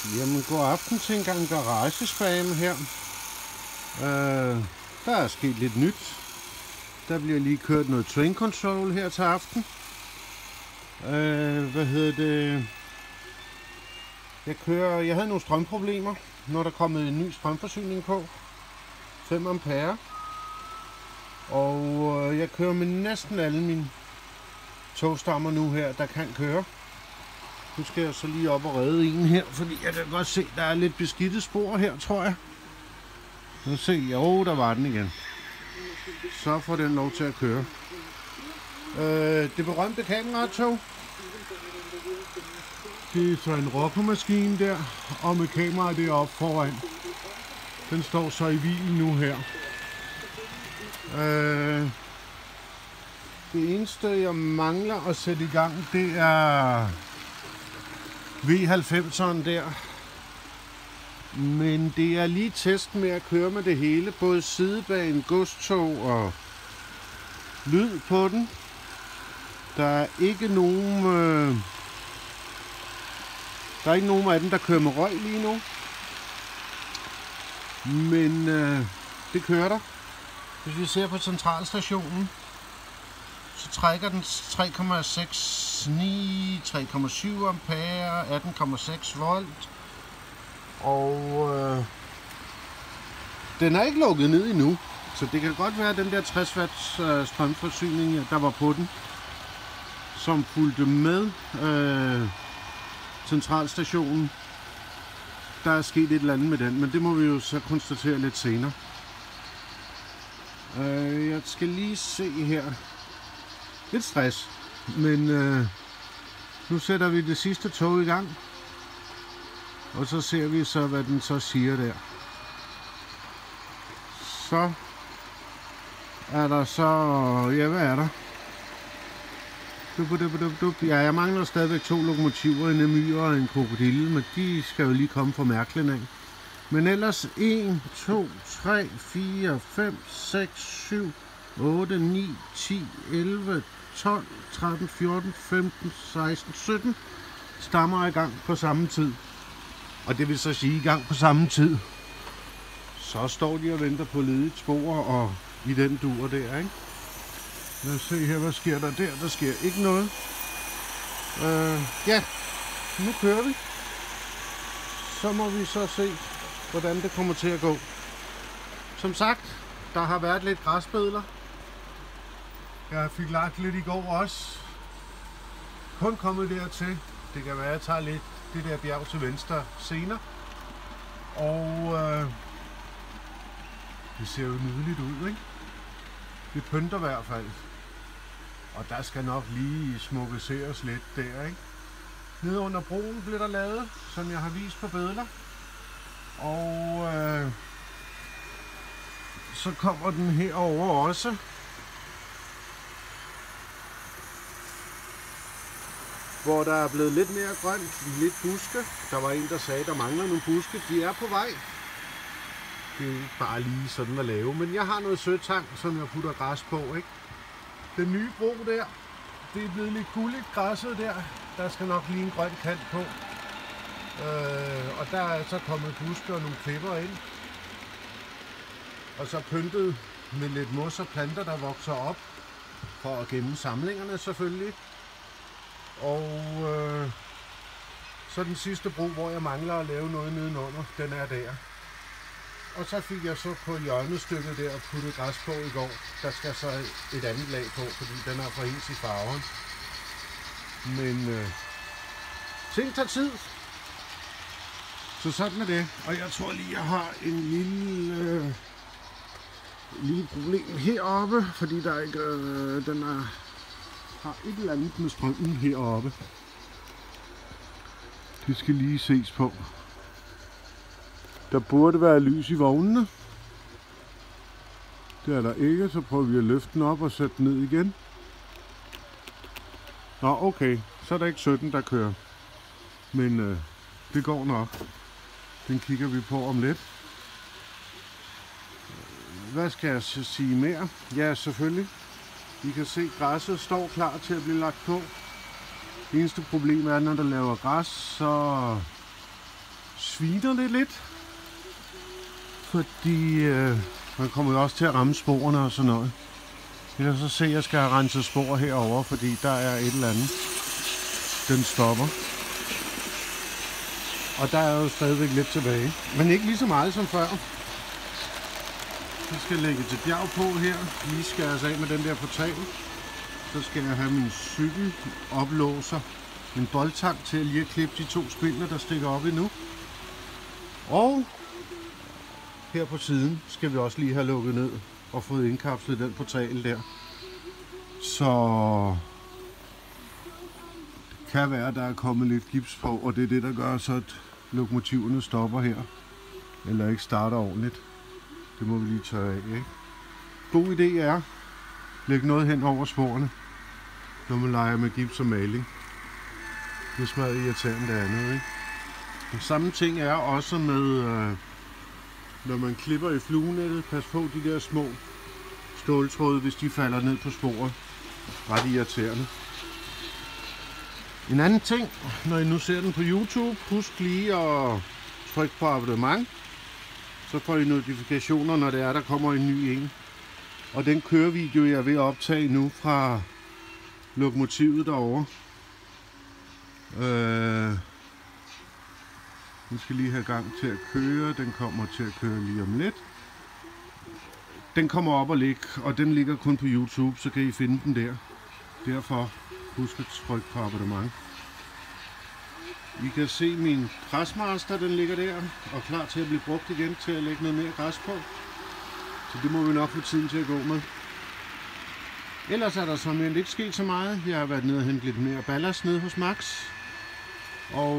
Jamen, god aften til en gang garagespam her. Der er sket lidt nyt. Der bliver lige kørt noget train control her til aften. Jeg havde nogle strømproblemer, når der kom en ny strømforsyning på. 5 ampere. Og jeg kører med næsten alle mine togstammer nu her, der kan køre. Nu skal jeg så lige op og redde en her, fordi jeg kan godt se, der er lidt beskidte spor her, tror jeg. Nu se, jo, der var den igen. Så får den lov til at køre. Det berømte kameratog. Det er så en rokkemaskine der, og med kameraet deroppe foran. Den står så i hvil nu her. Det eneste, jeg mangler at sætte i gang, det er V90'eren der. Men det er lige test med at køre med det hele, både sidebane, godstog og lyd på den. Der er ikke nogen af dem, der kører med røg lige nu. Men det kører der. Hvis vi ser på centralstationen, så trækker den 3,69, 3,7 ampere, 18,6 volt. Og den er ikke lukket ned endnu, så det kan godt være, at den der 60 watts strømforsyning, der var på den, som fulgte med centralstationen, der er sket et eller andet med den, men det må vi jo så konstatere lidt senere. Jeg skal lige se her. Lidt stress, men nu sætter vi det sidste tog i gang. Og så ser vi så, hvad den så siger der. Så er der så... Ja, hvad er der? Ja, jeg mangler stadigvæk 2 lokomotiver, en Emyr og en krokodille, men de skal jo lige komme fra Mærklen af. Men ellers 1, 2, 3, 4, 5, 6, 7, 8, 9, 10, 11, 12, 13, 14, 15, 16, 17 stammer i gang på samme tid. Og det vil så sige i gang på samme tid. Så står de og venter på ledigt spor og i den dur der, ikke? Lad os se her, hvad sker der der? Der sker ikke noget. Ja, nu kører vi. Så må vi så se, hvordan det kommer til at gå. Som sagt, der har været lidt græsbødler. Jeg fik lagt lidt i går også. Kun kommet dertil. Det kan være, at jeg tager lidt det der bjerg til venstre senere. Og det ser jo nydeligt ud, ikke? Det pynter i hvert fald. Og der skal nok lige smukkeseres lidt der, ikke? Nede under broen bliver der lavet, som jeg har vist på billeder. Og så kommer den herover også. Hvor der er blevet lidt mere grønt, lidt buske. Der var en, der sagde, at der mangler nogle buske. De er på vej. Det er jo ikke bare lige sådan at lave. Men jeg har noget søtang, som jeg putter græs på, ikke? Den nye bro der, det er blevet lidt gulligt græsset der. Der skal nok lige en grøn kant på. Og der er så kommet buske og nogle klipper ind. Og så pyntet med lidt mos og planter, der vokser op. For at gemme samlingerne selvfølgelig. Og så den sidste bro, hvor jeg mangler at lave noget nedenunder, den er der. Og så fik jeg så på hjørnestykket der puttet græs på i går. Der skal så et andet lag på, fordi den er for ens i farven. Men ting tager tid. Så sådan er det. Og jeg tror lige, jeg har en lille problem heroppe, fordi der ikke har et eller andet med strømmen heroppe. Det skal lige ses på. Der burde være lys i vognene. Det er der ikke, så prøver vi at løfte den op og sætte den ned igen. Nå, okay. Så er der ikke 17, der kører. Men det går nok. Den kigger vi på om lidt. Hvad skal jeg så sige mere? Ja, selvfølgelig. I kan se, at græsset står klar til at blive lagt på. Det eneste problem er, når der laver græs, så sviner det lidt. Fordi man kommer jo også til at ramme sporene og sådan noget. Jeg kan så se, at jeg skal have renset spor herover, fordi der er et eller andet. Den stopper. Og der er jo stadigvæk lidt tilbage. Men ikke lige så meget som før. Så skal jeg lægge til bjerg på her. Lige skæres af med den der portal. Så skal jeg have min cykeloplåser. En boldtang til lige at klippe de 2 spindler, der stikker op endnu. Og her på siden skal vi også lige have lukket ned og fået indkapslet den portal der. Så det kan være, at der er kommet lidt gips på, og det er det, der gør så, at lokomotiverne stopper her. Eller ikke starter ordentligt. Det må vi lige tage af, ikke? God idé er at lægge noget hen over sporene, når man leger med gips og maling. Det er smadret irriterende det andet, ikke? Den samme ting er også med, når man klipper i fluenettet. Pas på de der små ståltråde, hvis de falder ned på sporet. Ret irriterende. En anden ting, når I nu ser den på YouTube, husk lige at trykke på abonnement. Så får I notifikationer, når det er, der kommer en ny en. Og den kørevideo, jeg er ved at optage nu fra lokomotivet derovre. Den skal lige have gang til at køre. Den kommer til at køre lige om lidt. Den kommer op og ligge, og den ligger kun på YouTube, så kan I finde den der. Derfor husk at trykke på abonnement. I kan se min græsmaster, den ligger der, og klar til at blive brugt igen til at lægge noget mere græs på. Så det må vi nok få tiden til at gå med. Ellers er der som ikke sket så meget. Jeg har været nede og hentet lidt mere ballast nede hos Max. Og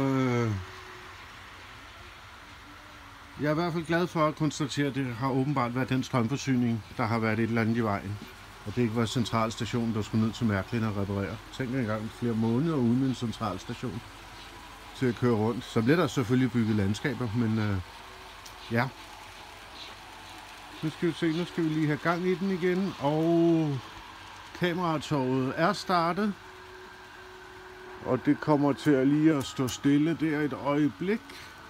jeg er i hvert fald glad for at konstatere, at det har åbenbart været den strømforsyning, der har været et eller andet i vejen. Og det ikke var centralstationen, der skulle ned til Mærklin og reparere. Tænk engang flere måneder uden en centralstation til at køre rundt. Så bliver der selvfølgelig bygget landskaber, men ja. Nu skal vi se, nu skal vi lige have gang i den igen. Og kameratoget er startet. Og det kommer til at lige at stå stille der et øjeblik.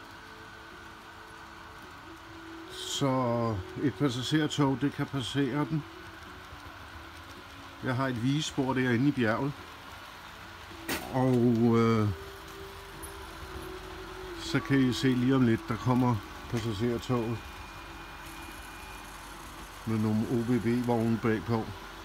Så et passagertog, det kan passere den. Jeg har et vigespor derinde i bjerget. Og så kan I se lige om lidt, der kommer passagertoget med nogle OBB-vogne bagpå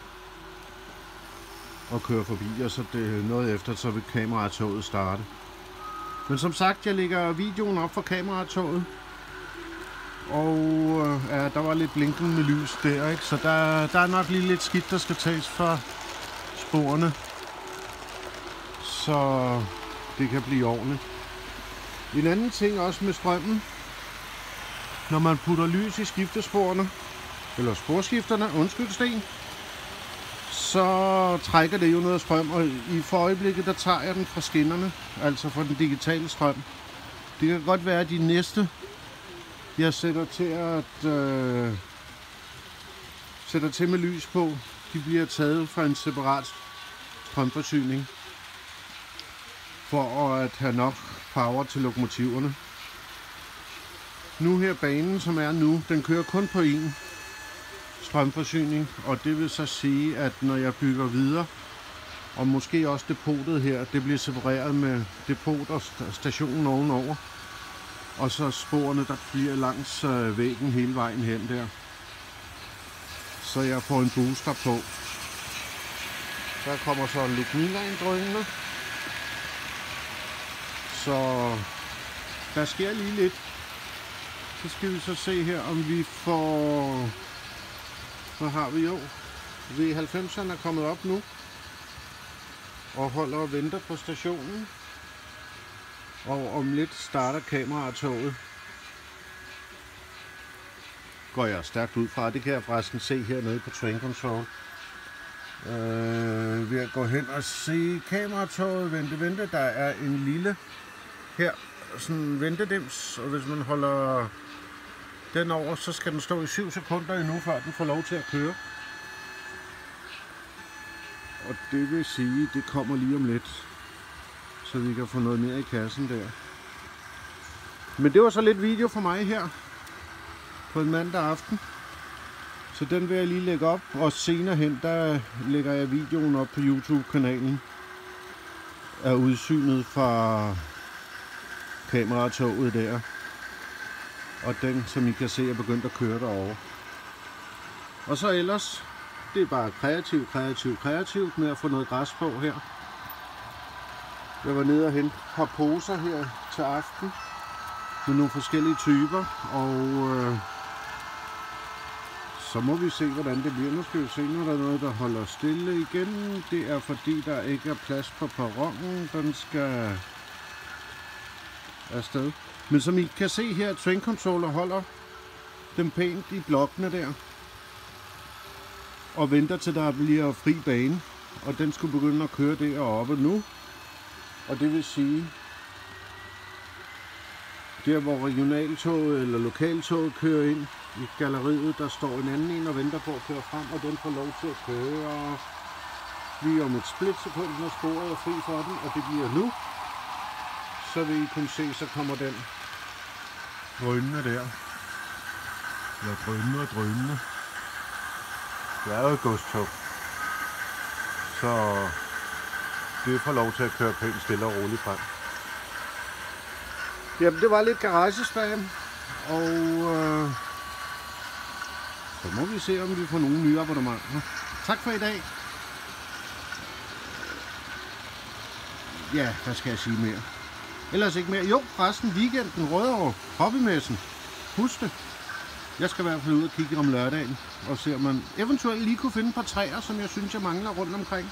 og kører forbi, og så det noget efter, så vil kameratoget starte. Men som sagt, jeg lægger videoen op for kameratoget, og ja, der var lidt blinkende med lys der, ikke? Så der er nok lige lidt skidt, der skal tages fra sporene, så det kan blive ordentligt. En anden ting også med strømmen, når man putter lys i skiftesporene, eller sporskifterne, undskyld Sten, så trækker det jo noget strøm, og i for øjeblikket, der tager jeg den fra skinnerne, altså fra den digitale strøm. Det kan godt være, at de næste, jeg sætter til med lys på, de bliver taget fra en separat strømforsyning, for at have nok power til lokomotiverne. Nu her banen, som er nu, den kører kun på én strømforsyning, og det vil så sige, at når jeg bygger videre, og måske også depotet her, det bliver separeret med depot og stationen ovenover, og så sporene, der bliver langs væggen hele vejen hen der, så jeg får en booster på. Der kommer så en lukninlandrøngende, så der sker lige lidt. Så skal vi så se her, om vi får... Så har vi jo V90'eren er kommet op nu og holder og venter på stationen, og om lidt starter kameratoget. Går jeg stærkt ud fra. Det kan jeg forresten se hernede på Train Control. Ved at gå hen og se kameratoget. Vente, der er en lille her, sådan en ventedims, og hvis man holder den over, så skal den stå i 7 sekunder endnu, før den får lov til at køre. Og det vil sige, at det kommer lige om lidt, så vi kan få noget mere i kassen der. Men det var så lidt video for mig her på en mandag aften. Så den vil jeg lige lægge op, og senere hen, der lægger jeg videoen op på YouTube-kanalen af udsynet fra kameratoget der. Og den, som I kan se, er begyndt at køre derovre. Og så ellers, det er bare kreativt med at få noget græs på her. Jeg var nede og hente et par poser her til aften med nogle forskellige typer, og så må vi se, hvordan det bliver. Nu skal vi se, når der er noget, der holder stille igen. Det er fordi, der ikke er plads på perronen. Den skal afsted. Men som I kan se her, train controller holder dem pænt i blokkene der. Og venter til der bliver fri bane. Og den skulle begynde at køre deroppe nu. Og det vil sige, der hvor regionaltoget eller lokaltoget kører ind i galleriet, der står en anden en og venter på at køre frem, og den får lov til at køre lige om et splitsekund, når sporet er fri for den, og det bliver nu. Så vil I kunne se, så kommer den drønende der. Eller drønende. Det er jo et godstog. Så det får lov til at køre pænt stille og roligt frem. Jamen, det var lidt garagespam, og så må vi se, om vi får nogle nye abonnementer. Tak for i dag. Ja, hvad skal jeg sige mere? Ellers ikke mere. Jo, forresten, weekenden, Rødovre, hobbymessen. Husk det. Jeg skal i hvert fald ud og kigge om lørdagen, og se om man eventuelt lige kunne finde et par træer, som jeg synes, jeg mangler rundt omkring.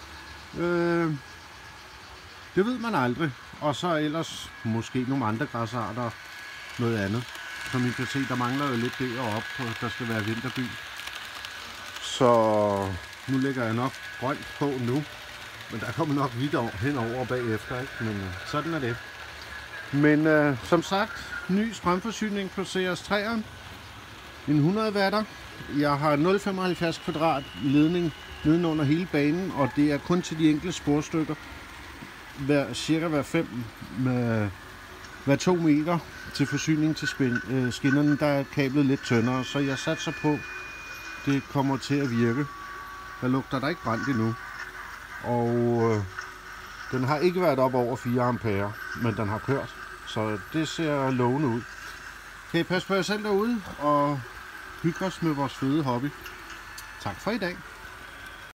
Det ved man aldrig. Og så ellers måske nogle andre græsarter og noget andet. Som I kan se, der mangler jo lidt deroppe, og der skal være vinterby. Så nu lægger jeg nok grønt på nu. Men der kommer nok vidt henover bagefter, ikke? Men sådan er det. Men som sagt, ny strømforsyning på CS3'eren. En 100 watter. Jeg har 0,75 kvadrat ledning nedenunder hele banen, og det er kun til de enkelte sporstykker. Cirka hver 2 meter til forsyning til skinnerne, der er kablet lidt tyndere, så jeg satser på, det kommer til at virke. Der lugter der ikke brændt endnu, og den har ikke været op over 4 ampere, men den har kørt, så det ser lovende ud. Kan I passe på jer selv derude og hygge os med vores fede hobby. Tak for i dag.